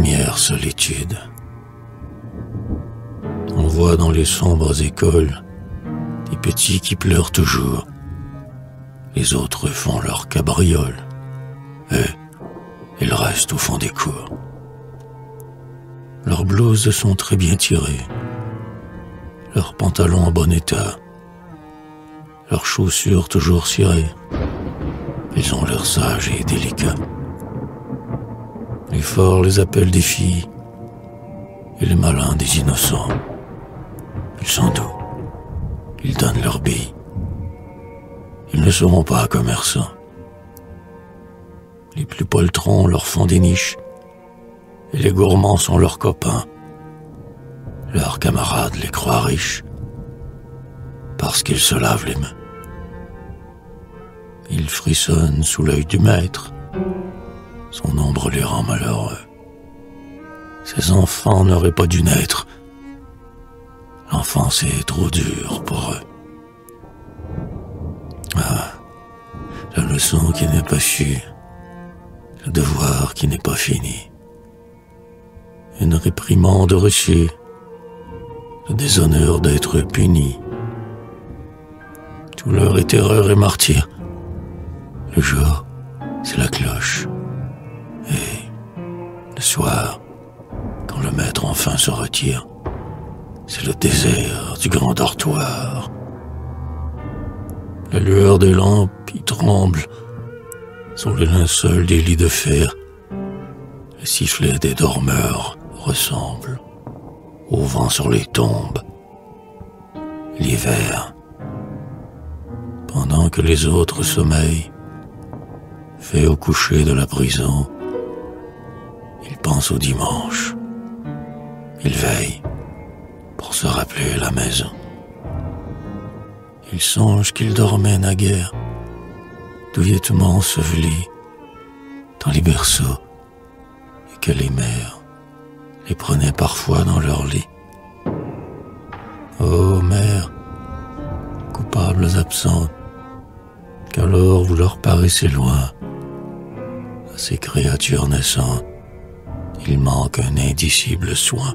première solitude. On voit dans les sombres écoles des petits qui pleurent toujours. Les autres font leur cabriole. Eux, ils restent au fond des cours. Leurs blouses sont très bien tirées, leurs pantalons en bon état, leurs chaussures toujours cirées. Ils ont l'air sages et délicats. Les forts les appellent des filles, et les malins des innocents. Ils sont doux, ils donnent leurs billes. Ils ne seront pas commerçants. Les plus poltrons leur font des niches, et les gourmands sont leurs copains. Leurs camarades les croient riches, parce qu'ils se lavent les mains. Ils frissonnent sous l'œil du maître, son ombre les rend malheureux. Ces enfants n'auraient pas dû naître. L'enfance est trop dure pour eux. Ah, la leçon qui n'est pas chue, le devoir qui n'est pas fini, une réprimande reçue, le déshonneur d'être puni. Tout leur est erreur et martyr. Le jour, c'est la cloche. Et le soir, quand le maître enfin se retire, c'est le désert du grand dortoir. La lueur des lampes y tremble sur les linceuls des lits de fer. Le sifflet des dormeurs ressemble au vent sur les tombes. L'hiver, pendant que les autres sommeillent, fait au coucher de la prison, il pense au dimanche. Il veille pour se rappeler la maison. Il songe qu'il dormait naguère, douillettement enseveli dans les berceaux, et que les mères les prenaient parfois dans leur lit. Ô mères, coupables absentes, qu'alors vous leur paraissez loin, à ces créatures naissantes, il manque un indicible soin.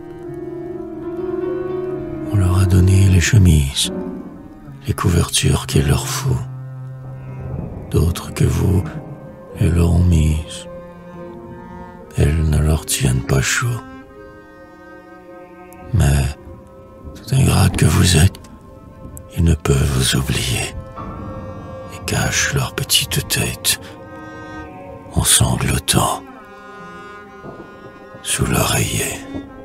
On leur a donné les chemises, les couvertures qu'il leur faut. D'autres que vous les leur ont mises. Elles ne leur tiennent pas chaud. Mais, tout ingrates que vous êtes, ils ne peuvent vous oublier et cachent leur petite tête en sanglotant sous l'oreiller.